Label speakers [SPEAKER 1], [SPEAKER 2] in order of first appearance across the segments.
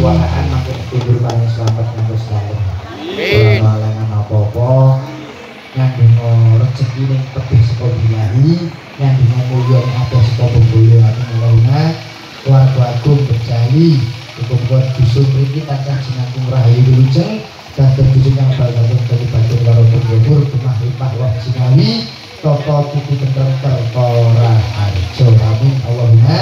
[SPEAKER 1] keuangan makin tidur paling selamat yang selalu. Amin. Apa-apa yang dino rezeki ning tebih saka bilahi, yang dino mulya ning akeh saka bumbuya Allahumma keluarga agung berjali hukum-hukum dusun mriki tansah jinangkung rahayu wilujeng dan terwujud yang balgatun dari batin karo bumbuhur gemah limpah wah jinawi toko tuku tentrem perkara harjo. Amin Allahumma.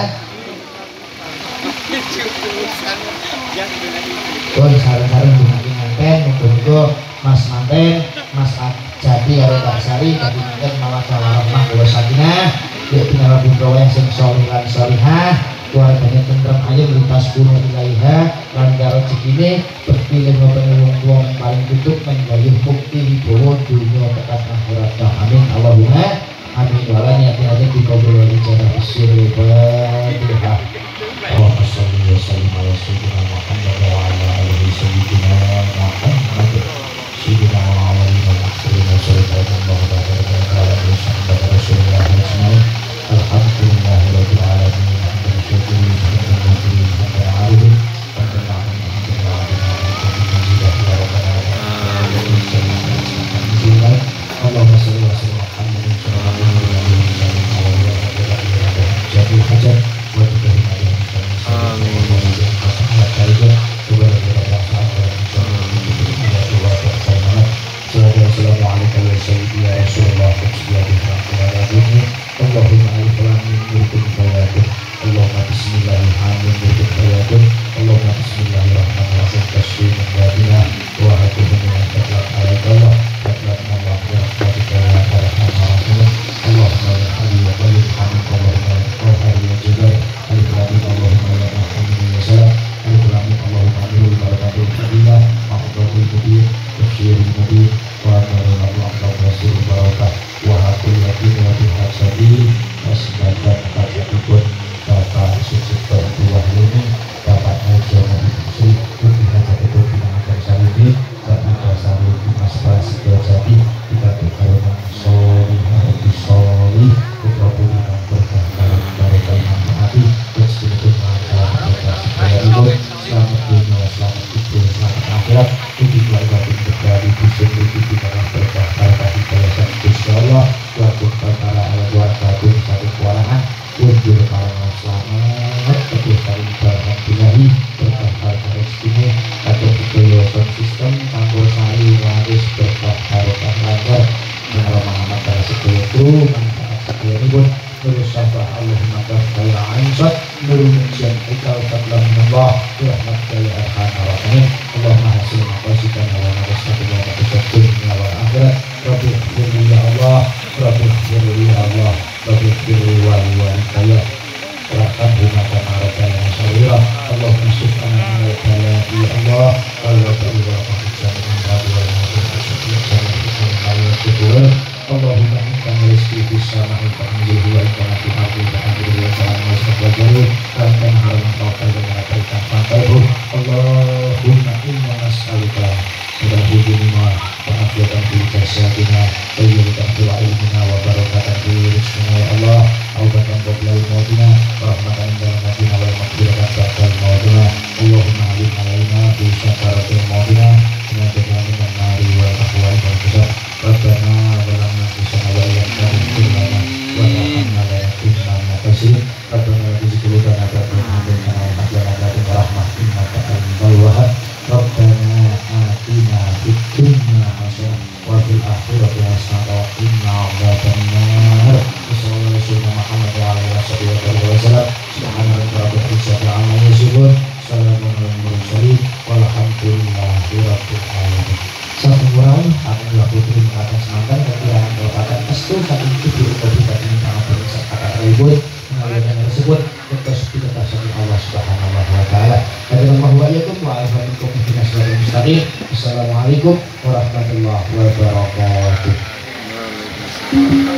[SPEAKER 1] Pun sareng-sareng bungaking manten muga-muga Mas Manten, Mas Jadi karo Kak Sari dadi manten mawaddah warahmah wa sakinah ya pinarabun raweh sing sholih lan sholihah keluarganya tentrem ayem lintas gunung ilaiha lan karo rezekine berpilih wong paling tutup menggayuh mukti wibawa dunya tekan akhirat. Amin Allahumma amin. Walan hati-hati dikabul wal ijabah bisyiril Fatihah. Allahumma sholli wa sallim ala sayyidina Muhammad wa ala alihi sayyidina Muhammad sayyidina wa ala alihi wa sahbihi sallallahu alaihi wa sallam Rasulullah ajmain. Alhamdulillahirabbil alamin. Allahumma sholli wa sallim ala Muhammadin sallallahu alaihi wasallam. Assalamualaikum Allahumma alif lam mim murkun fayakun Allahumma bismillahirrahmanirrahim Allahumma bismillahirrahmanirrahim tasyimun wadina wa hatuhun wa taklat alaikallah taklat Allah wa rahmatika ya arhamar Allahumma ya Ali wa Qalib hamid Allahumma ya Qahar ya Jabbar alif lam mim Allahumma ya Muhammadin ya Salam alif lam mim Allahumma amirul barakatul fadilah ma'udhatul mubin tafsirul mubin wa amarul Allah wa barakah wa hakul yakin wa bihasadi wasbadan kajatipun Bapak Sucipto Buah Luni Bapak Mojo Sri Budi Hajatipun Binangan Sarudi Bapak Dasari Mas Prasidyo Jadi Kita berkarungan Solihah Bisoli Putra Pulinan Berkah Barokah Imam Hati Bersekutun Maka Supaya Ibu Selamat dunia, selamat hidup, selamat akhirat Budi keluarga Budi Berdari Dusun Budi Binangan Berkah Barokah Hidayah dan Insya Allah Walaupun perkara ala keluarga Budi Satu keuangan Unjur para selamat Teguh kali ibarat bilahi berkah harta rezekinya Agar budaya sound system Tanggul sari waris berkah barokah lancar Mengalah Muhammad para sekolah kru manfaat sekolah ini pun Nurul syafah Allahumma kafir ainsat Nurul menjian ikal fadlam minallah Rahmat kaya arhamar rahimin Allahumma hasil maqasidan wa nabasatu wa nabasatu wa akhirat Rabbi firli ya Allah Rabbi firli ya Allah Rabbi firli wali wali kaya Rahmat rumah kamaraka yang masyarakat Allah masukkan amal kala ya Allah Allah beri wa rahmatkan minallah wa nabasatu Allahumma inkan rizki bisa ma'inkan menjadi wa ikan hati hati dan menjadi wa salam wa salam jalur dan haram taukai dengan berikan pantaihu Allahumma inna nas'alika sudah hubunima pengafiatan di jasadina bayyulikan bila ilmina wa barakatan di rizkina ya Allah aubatan qoblai maudina rahmatan dalam maudina wa maghfiratan ba'dal maudina Allahumma alim alaina bi syakaratin maudina menjadikan dengan nari wa ahwai wa kisah Rabbana walamna kusana wa iyyaka na'budu wa ta'ala la yakunna makasih Rabbana wa rizqulana rabbana wa maghfiratan rahmah innaka antal wahhab Rabbana atina fid dunya hasanah wa fil akhirati hasanah wa qina adzabannar sallallahu Muhammad wa ala alihi wasallam subhana rabbika rabbil izzati amma yasifun salamun alal mursalin walhamdulillahi rabbil alamin. Satu kurang akan dilakukan mengatakan semangat dan merupakan estu satu itu dari tadi sangat besar kata ribut mengalirkan tersebut terus kita tasawuf Allah Subhanahu wa taala. Assalamualaikum warahmatullahi wabarakatuh.